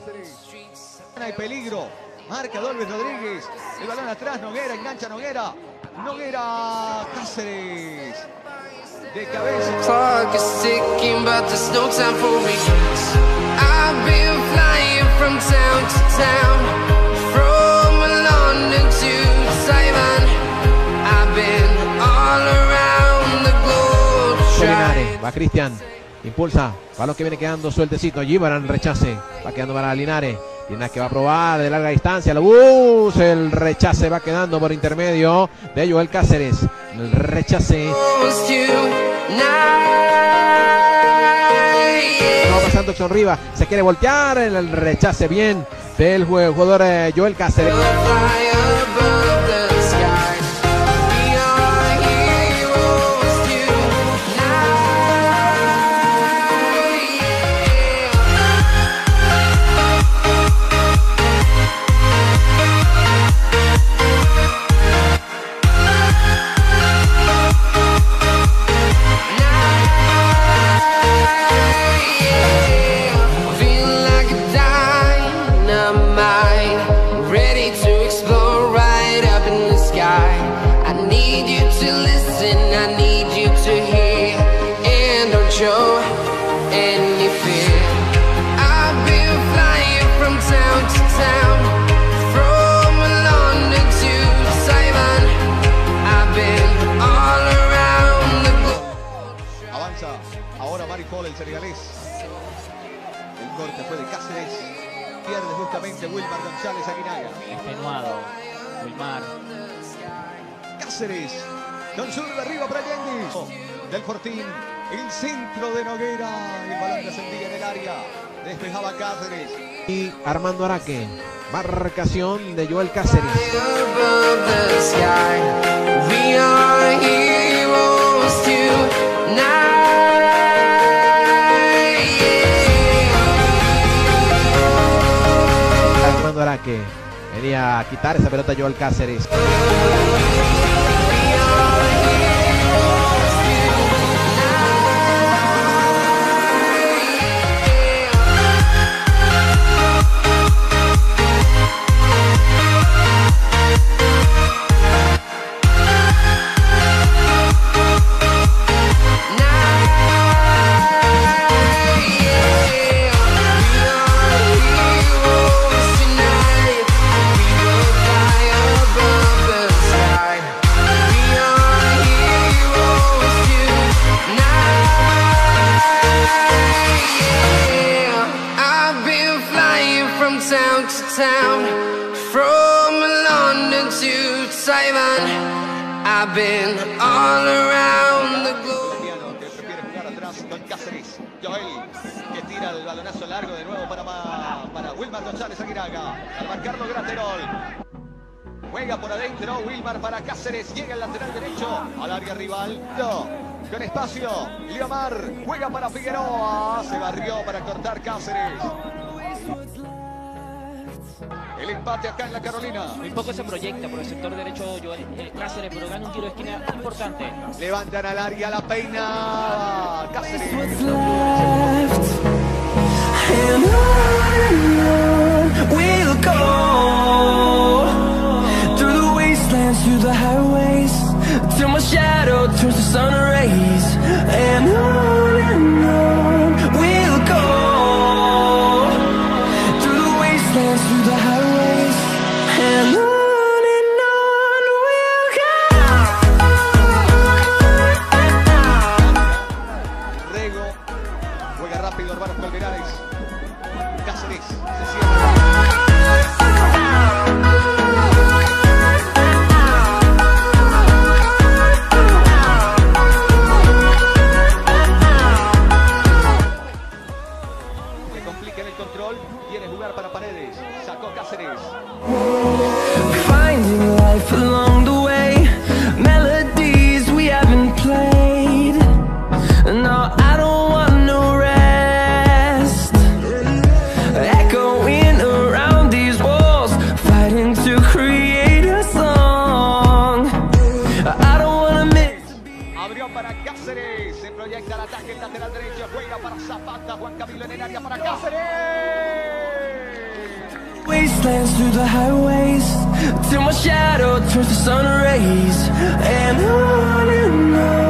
Cáceres. Hay peligro. Marca Dolbes Rodríguez. El balón atrás. Noguera. Engancha Noguera. Noguera. Cáceres. De cabeza. Clock is ticking, but there's no time for me. I've been flying from town to town, from London to Taiwan. I've been all around the globe. Linares, va Cristian, impulsa, balón que viene quedando sueltecito, Gibran rechace, va quedando para Linares. Linares que va a probar de larga distancia, el rechace va quedando por intermedio de Joel Cáceres, el rechace. No pasando Jackson Rivas, se quiere voltear, el rechace bien del jugador Joel Cáceres. Show any fear. I've been flying from town to town, from London to Taiwan. I've been all around the globe. Avanza ahora Maripol, el senegalés. El corte fue de Cáceres. Pierde justamente Wilmar González Aguinaga. Extenuado Wilmar. Cáceres. Don Zurdo arriba para Allende. Del Fortín. El centro de Noguera. El balón descendía en el área. Despejaba Cáceres. Y Armando Araque. Marcación de Joel Cáceres. Armando Araque. Venía a quitar esa pelota Joel Cáceres. Town, from London to Taiwan, I've been all around the globe. Que prefiere jugar atrás con Cáceres. Joel que tira el balonazo largo de nuevo para Wilmar González Aguinaga. Al marcarlo Graterol. Juega por adentro Wilmar para Cáceres. Llega el lateral derecho al área rival. No, con espacio. Liomar juega para Figueroa. Se barrió para cortar Cáceres. El empate acá en la Carolina. Muy poco se proyecta por el sector derecho Joel Cáceres, pero gana un tiro de esquina importante. Levantan al área, la peina Cáceres. We'll go through the wastelands, through the highways, till my shadow turns to sun rays. And on we'll go through the wastelands, through the highways, and on we'll go. Rego juega rápido, hermanos Colmenares. Cáceres se cierra. Quiere jugar para Paredes. Sacó Cáceres. Finding life along the way, melodies we haven't played. No, I don't want no rest. Echoing around these walls, fighting to create a song. I don't wanna miss. Abrió para Cáceres. Se proyecta el ataque en lateral derecho. Juega para Zapata. Juan Camilo en el área para Cáceres. wastelands through the highways, till my shadow turns to sun rays. And on